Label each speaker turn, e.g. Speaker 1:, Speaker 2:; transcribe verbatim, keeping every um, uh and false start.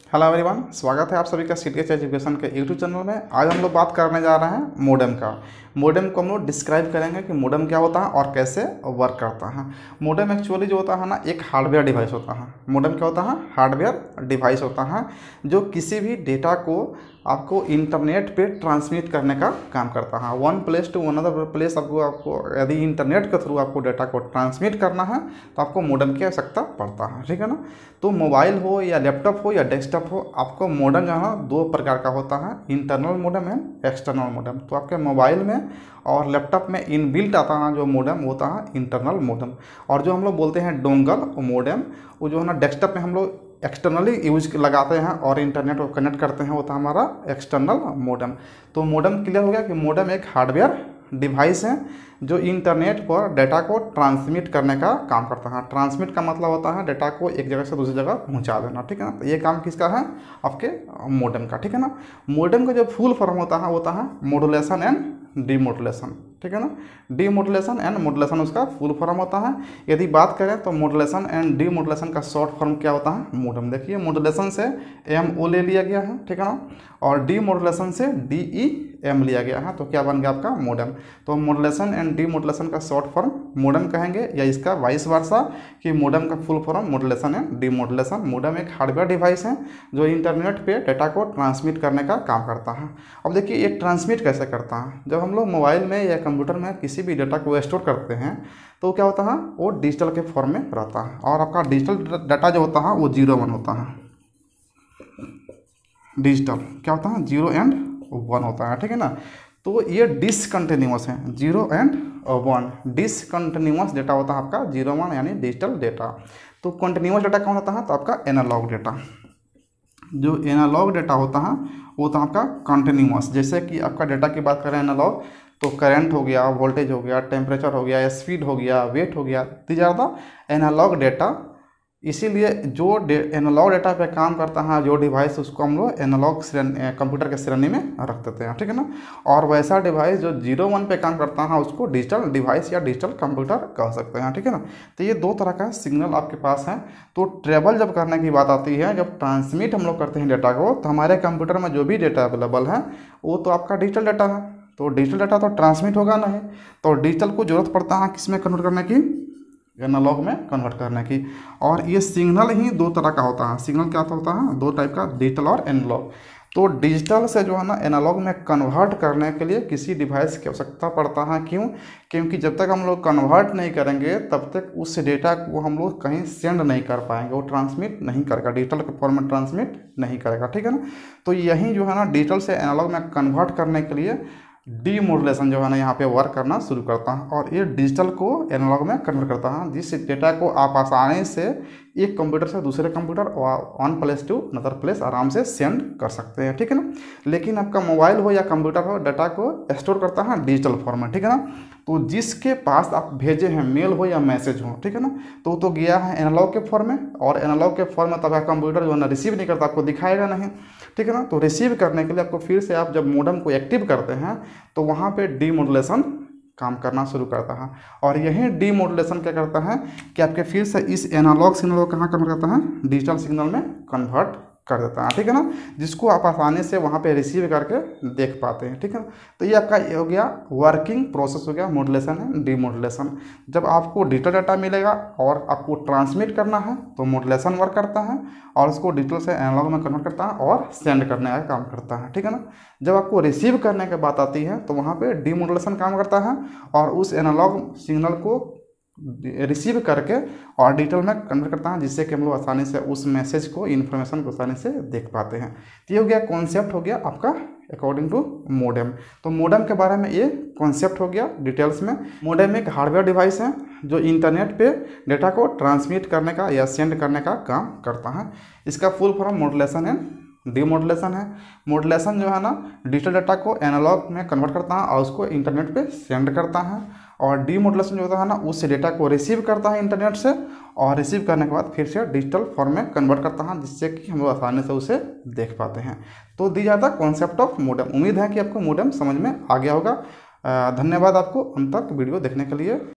Speaker 1: Hello everyone, स्वागत है आप सभी का सीटीएच एजुकेशन के यूट्यूब चैनल में। आज हम लोग बात करने जा रहे हैं मोडेम का। मोडेम को हम लोग डिस्क्राइब करेंगे कि मोडेम क्या होता है और कैसे वर्क करता है। मोडेम एक्चुअली जो होता है ना, एक हार्डवेयर डिवाइस होता है। मोडेम क्या होता है? हार्डवेयर डिवाइस होता है जो किसी भी डेटा को आपको इंटरनेट पे ट्रांसमिट करने का काम करता है। One place to another place आपको आपको यदि इंटरनेट के थ्रू आपको डेटा को ट्रांसमिट करना है तो आपको मोडेम की आवश्यकता पड़ता है, ठीक है ना। तो मोबाइल हो या लैपटॉप हो या डेस्कटॉप हो, आपको मोडेम जो है दो प्रकार का होता है, internal modem and external modem. तो आपके मोबाइल में और लैपटॉप में इनबिल्ट आता है जो मोडेम होता है इंटरनल मोडेम। और जो हम लोग बोलते हैं डोंगल मोडेम, वो जो है ना डेस्कटॉप में हम लोग एक्सटर्नली यूज लगाते हैं और इंटरनेट को कनेक्ट करते हैं, होता है हमारा एक्सटर्नल मोडेम। तो मोडेम क्लियर हो गया कि मोडेम एक हार्डवेयर डिवाइस है जो इंटरनेट पर डेटा को ट्रांसमिट करने का काम करता है। ट्रांसमिट का मतलब होता है डेटा को एक जगह से दूसरी जगह पहुंचा देना, ठीक है ना। तो ये काम किसका है? आपके मोडेम का, ठीक है ना। मोडेम का जो फुल फॉर्म होता है होता है मॉड्यूलेशन एंड डीमॉड्यूलेशन, ठीक है ना। डीमॉड्यूलेशन एंड मॉड्यूलेशन उसका फुल फॉर्म होता है। यदि बात करें तो मॉड्यूलेशन एंड डीमॉड्यूलेशन का शॉर्ट फॉर्म क्या होता है? मोडेम। देखिए, मॉड्यूलेशन से एम ओ ले लिया गया है, ठीक है ना, और डीमॉड्यूलेशन से डी ई एम लिया गया है, तो क्या बन गया आपका? मोडेम। तो मॉड्यूलेशन एंड डीमॉड्यूलेशन का शॉर्ट फॉर्म मोडेम कहेंगे, या इसका वाइस वर्सा कि मोडेम का full form modulation and demodulation. Modem एक हार्डवेयर डिवाइस है जो इंटरनेट पे डेटा को ट्रांसमिट करने का काम करता है। अब देखिए, ये ट्रांसमिट कैसे करता है? जब हम लोग मोबाइल में या कंप्यूटर में किसी भी डेटा को स्टोर करते हैं तो क्या होता है? वो डिजिटल के फॉर्म में रहता है, और आपका डिजिटल डाटा जो होता है वो जीरो वन होता है। डिजिटल क्या होता है? जीरो एंड वन होता है, ठीक है ना। तो ये डिसकंटिन्यूअस है, zero and one. Discontinuous data होता है आपका जीरो वन, यानी डिजिटल डेटा। तो कंटिन्यूअस डेटा कौन होता है? तो आपका एनालॉग डेटा। जो एनालॉग डेटा होता है वो तो आपका कंटिन्यूअस। जैसे कि आपका डेटा की बात करें एनालॉग, तो करंट हो गया, वोल्टेज हो गया, टेम्परेचर हो गया, स्पीड हो गया, वेट हो गया, these are the analog data. इसीलिए जो एनालॉग डेटा पे काम करता है जो डिवाइस, उसको हम लोग एनालॉग कंप्यूटर के श्रेणी में रख देते हैं, ठीक है ना। और वैसा डिवाइस जो जीरो वन पे काम करता है उसको डिजिटल डिवाइस या डिजिटल कंप्यूटर कह सकते हैं, ठीक है ना। तो ये दो तरह का सिग्नल आपके पास है। तो ट्रेवल जब करने की बात आती है, जब ट्रांसमिट हम लोग करते हैं डेटा को, तो हमारे कंप्यूटर में जो भी डेटा अवेलेबल है वो तो आपका डिजिटल डाटा है। तो डिजिटल डाटा तो ट्रांसमिट होगा नहीं, तो डिजिटल को जरूरत पड़ता है किस में कन्वर्ट करने की? एनालॉग में कन्वर्ट करने की। और ये सिग्नल ही दो तरह का होता है। सिग्नल क्या होता है? दो टाइप का, डिजिटल और एनालॉग। तो डिजिटल से जो है ना एनालॉग में कन्वर्ट करने के लिए किसी डिवाइस की आवश्यकता पड़ता है। क्यों? क्योंकि जब तक हम लोग कन्वर्ट नहीं करेंगे तब तक उस डेटा को हम लोग कहीं सेंड नहीं कर पाएंगे, वो ट्रांसमिट नहीं करेगा, डिजिटल के फॉर्म में ट्रांसमिट नहीं करेगा, ठीक है ना। तो यही जो है ना डिजिटल से एनालॉग में कन्वर्ट करने के लिए डीमॉड्यूलेशन जो है ना यहाँ पे वर्क करना शुरू करता है, और ये डिजिटल को एनालॉग में कन्वर्ट करता है, जिस डेटा को आप आसानी से एक कंप्यूटर से दूसरे कंप्यूटर और one place to another place आराम से सेंड कर सकते हैं, ठीक है ना। लेकिन आपका मोबाइल हो या कंप्यूटर हो, डाटा को स्टोर करता है डिजिटल फॉर्म में, ठीक है ना। तो जिसके पास आप भेजे हैं, मेल हो या मैसेज हो, ठीक है ना, तो तो गया है एनालॉग के फॉर्म में, और एनालॉग के फॉर्म में तब कंप्यूटर जो है ना रिसीव नहीं करता, आपको दिखाएगा नहीं, ठीक है ना। तो रिसीव करने के लिए आपको फिर से आप जब मोडेम को एक्टिव करते हैं तो वहाँ पे डीमॉड्यूलेशन काम करना शुरू करता है। और यही डीमॉड्यूलेशन क्या करता है कि आपके फिर से इस एनालॉग सिग्नल को कहाँ कन्वर्ट करता है? डिजिटल सिग्नल में कन्वर्ट कर देता है, ठीक है ना, जिसको आप आसानी से वहाँ पे रिसीव करके देख पाते हैं, ठीक है ना। तो ये आपका ये हो गया वर्किंग प्रोसेस हो गया मॉड्यूलेशन एंड डीमॉड्यूलेशन। जब आपको डिजिटल डाटा मिलेगा और आपको ट्रांसमिट करना है तो मॉड्यूलेशन वर्क करता है, और उसको डिजिटल से एनालॉग में कन्वर्ट करता है और सेंड करने का काम करता है, ठीक है ना। जब आपको रिसीव करने की बात आती है तो वहाँ पे डीमॉड्यूलेशन काम करता है, और उस एनालॉग सिग्नल को रिसीव करके और डिजिटल में कन्वर्ट करता है, जिससे कि हम लोग आसानी से उस मैसेज को, इन्फॉर्मेशन को आसानी से देख पाते हैं। तो ये हो गया कॉन्सेप्ट हो गया आपका अकॉर्डिंग टू मोडेम। तो मोडेम के बारे में ये कॉन्सेप्ट हो गया डिटेल्स में। मोडेम एक हार्डवेयर डिवाइस है जो इंटरनेट पे डेटा को ट्रांसमिट करने का या सेंड करने का काम करता है। इसका full form modulation and demodulation है। मॉड्यूलेशन जो है ना डिजिटल डाटा को एनालॉग में कन्वर्ट करता है और उसको इंटरनेट पे सेंड करता है, और डीमॉड्यूलेशन जो होता है ना उस डेटा को रिसीव करता है इंटरनेट से, और रिसीव करने के बाद फिर से डिजिटल फॉर्म में कन्वर्ट करता है, जिससे कि हम लोग आसानी से उसे देख पाते हैं। तो दी जाता है कॉन्सेप्ट ऑफ मोडेम। उम्मीद है कि आपको मोडेम समझ में आ गया होगा। धन्यवाद आपको अंत तक वीडियो देखने के लिए।